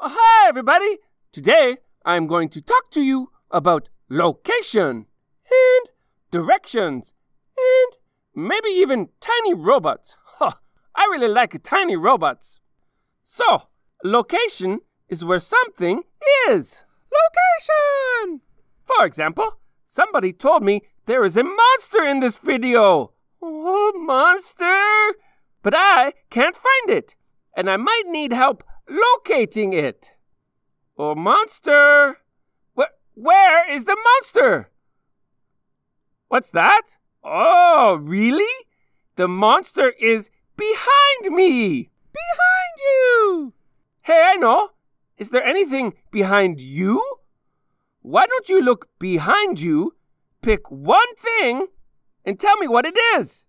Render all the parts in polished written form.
Hi, everybody! Today, I'm going to talk to you about location and directions and maybe even tiny robots. I really like tiny robots. So, location is where something is. Location! For example, somebody told me there is a monster in this video. Oh, monster! But I can't find it, and I might need help locating it. Oh, monster! Where is the monster? What's that? Oh, really? The monster is behind me. Behind you! Hey, I know. Is there anything behind you? Why don't you look behind you, pick one thing, and tell me what it is?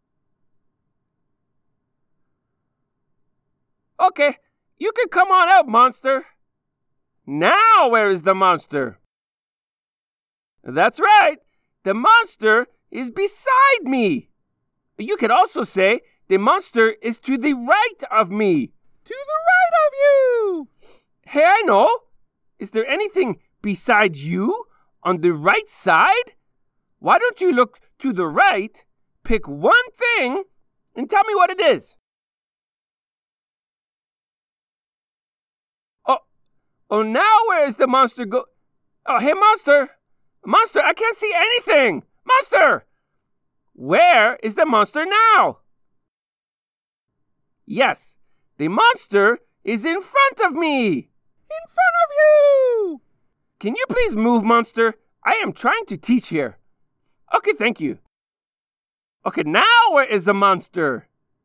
Okay, you can come on out, monster. Now where is the monster? That's right. The monster is beside me. You could also say the monster is to the right of me. To the right of you. Hey, I know. Is there anything beside you on the right side? Why don't you look to the right, pick one thing, and tell me what it is? Oh, now where is the monster go? Oh, hey, monster. Monster, I can't see anything. Monster! Where is the monster now? Yes, the monster is in front of me. In front of you! Can you please move, monster? I am trying to teach here. Okay, thank you. Okay, now where is the monster?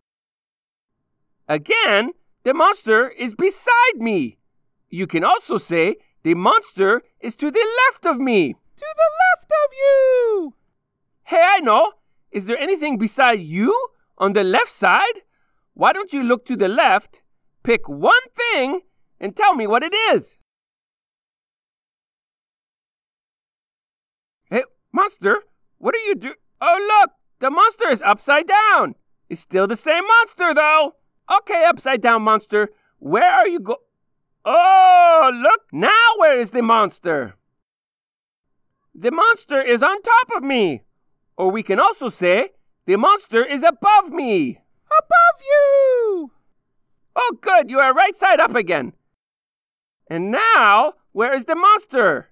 Again, the monster is beside me. You can also say the monster is to the left of me. To the left of you! Hey, I know. Is there anything beside you on the left side? Why don't you look to the left, pick one thing, and tell me what it is? Hey, monster, what are you doing? Oh, look, the monster is upside down. It's still the same monster, though. Okay, upside down monster, where are you going? Oh, look, now where is the monster? The monster is on top of me. Or we can also say, the monster is above me. Above you! Oh, good, you are right side up again. And now, where is the monster?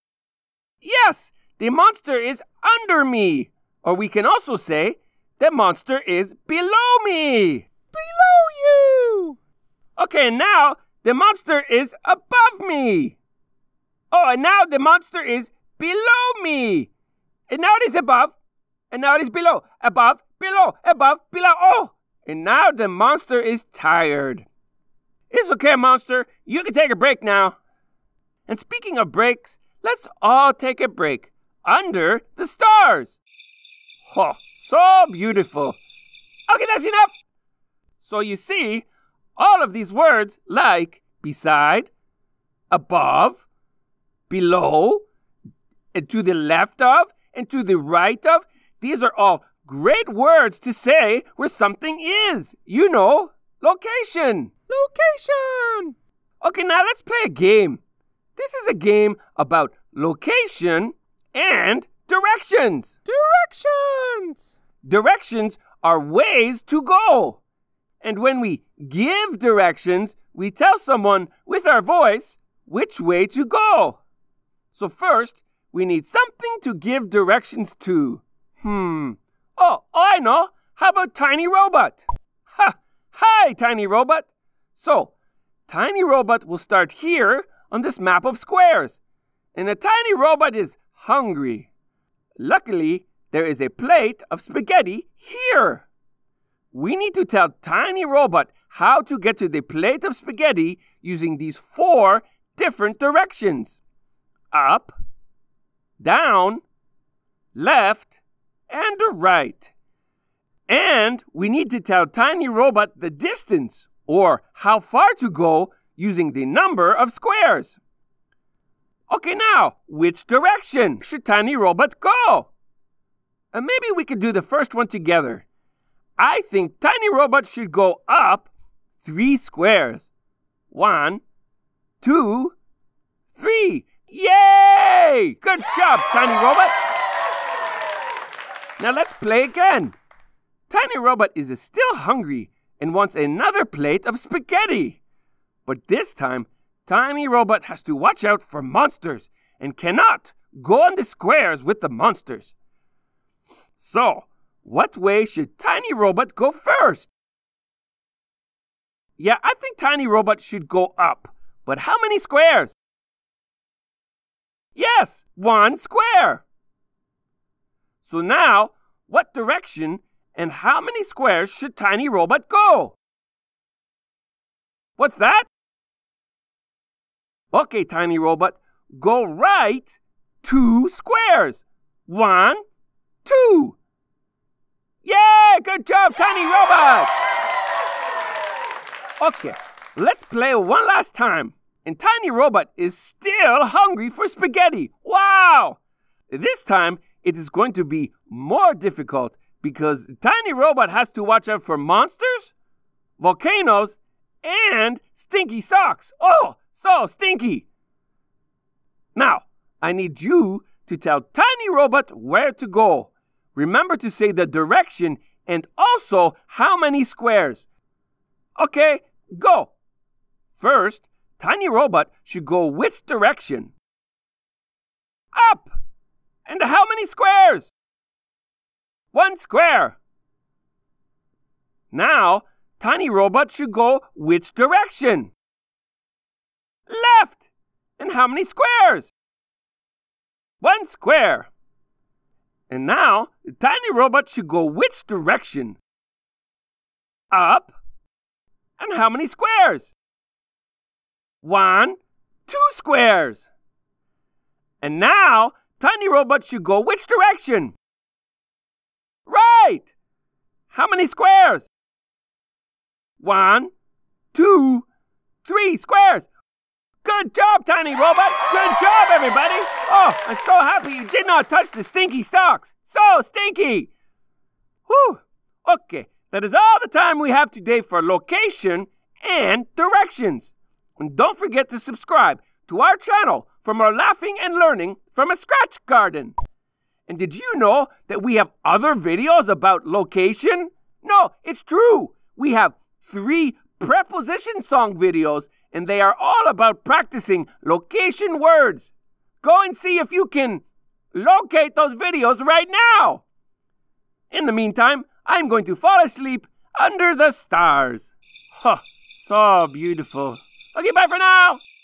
Yes, the monster is under me. Or we can also say, the monster is below me. Below you! Okay, now, the monster is above me. Oh, and now the monster is below me. And now it is above. And now it is below. Above, below, above, below. Oh! And now the monster is tired. It's okay, monster. You can take a break now. And speaking of breaks, let's all take a break under the stars. Oh, so beautiful. Okay, that's enough. So you see, all of these words like beside, above, below, and to the left of, and to the right of, these are all great words to say where something is. You know, location. Location. Okay, now let's play a game. This is a game about location and directions. Directions. Directions are ways to go. And when we give directions, we tell someone with our voice which way to go. So first, we need something to give directions to. Oh, I know. How about Tiny Robot? Hi, Tiny Robot. So, Tiny Robot will start here on this map of squares. And the Tiny Robot is hungry. Luckily, there is a plate of spaghetti here. We need to tell Tiny Robot how to get to the plate of spaghetti using these 4 different directions. Up, down, left, and right. And we need to tell Tiny Robot the distance, or how far to go, using the number of squares. Okay, now, which direction should Tiny Robot go? Maybe we could do the first one together. I think Tiny Robot should go up 3 squares. 1, 2, 3. Yay! Good job, Tiny Robot. Now let's play again. Tiny Robot is still hungry and wants another plate of spaghetti. But this time, Tiny Robot has to watch out for monsters and cannot go on the squares with the monsters. So, what way should Tiny Robot go first? Yeah, I think Tiny Robot should go up. But how many squares? Yes, 1 square. So now, what direction and how many squares should Tiny Robot go? What's that? Okay, Tiny Robot, go right 2 squares. 1, 2. Yeah, good job, Tiny Robot. Okay, let's play one last time. And Tiny Robot is still hungry for spaghetti. Wow! This time, it is going to be more difficult because Tiny Robot has to watch out for monsters, volcanoes, and stinky socks. Oh, so stinky. Now, I need you to tell Tiny Robot where to go. Remember to say the direction and also how many squares. Okay, go. First, Tiny Robot should go which direction? Up! And how many squares? 1 square. Now, Tiny Robot should go which direction? Left! And how many squares? 1 square. And now, Tiny Robot should go which direction? Up! And how many squares? 1, 2 squares. And now, Tiny Robot should go which direction? Right! How many squares? 1, 2, 3 squares. Good job, Tiny Robot. Good job, everybody. Oh, I'm so happy you did not touch the stinky socks. So stinky. Whew. Okay, that is all the time we have today for location and directions. And don't forget to subscribe to our channel for more laughing and learning from a scratch garden. And did you know that we have other videos about location? No, it's true. We have 3 preposition song videos, and they are all about practicing location words. Go and see if you can locate those videos right now. In the meantime, I'm going to fall asleep under the stars. Huh, so beautiful. Okay, bye for now.